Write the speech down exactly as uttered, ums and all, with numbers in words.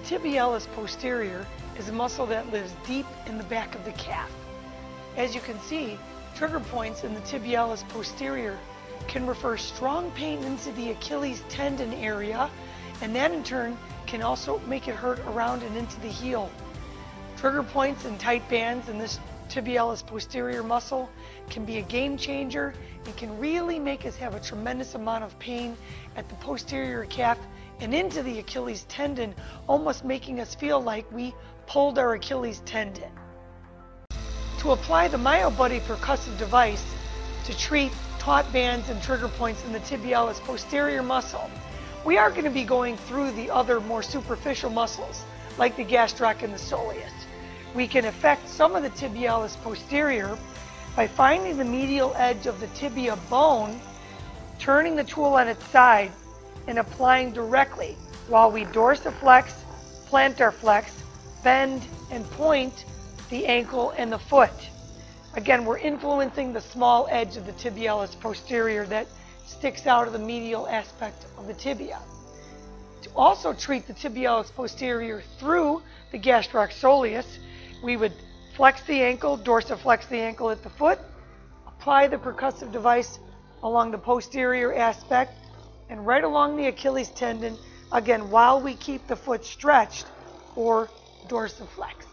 tibialis posterior is a muscle that lives deep in the back of the calf. As you can see, trigger points in the tibialis posterior can refer strong pain into the Achilles tendon area, and that in turn can also make it hurt around and into the heel. Trigger points and tight bands in this tibialis posterior muscle can be a game changer and can really make us have a tremendous amount of pain at the posterior calf and into the Achilles tendon, almost making us feel like we pulled our Achilles tendon. To apply the MyoBuddy percussive device to treat taut bands and trigger points in the tibialis posterior muscle, we are going to be going through the other more superficial muscles like the gastroc and the soleus. We can affect some of the tibialis posterior by finding the medial edge of the tibia bone, turning the tool on its side, and applying directly while we dorsiflex, plantar flex, bend, and point the ankle and the foot. Again, we're influencing the small edge of the tibialis posterior that sticks out of the medial aspect of the tibia. To also treat the tibialis posterior through the gastroc soleus, we would flex the ankle, dorsiflex the ankle at the foot, apply the percussive device along the posterior aspect and right along the Achilles tendon, again, while we keep the foot stretched or dorsiflex.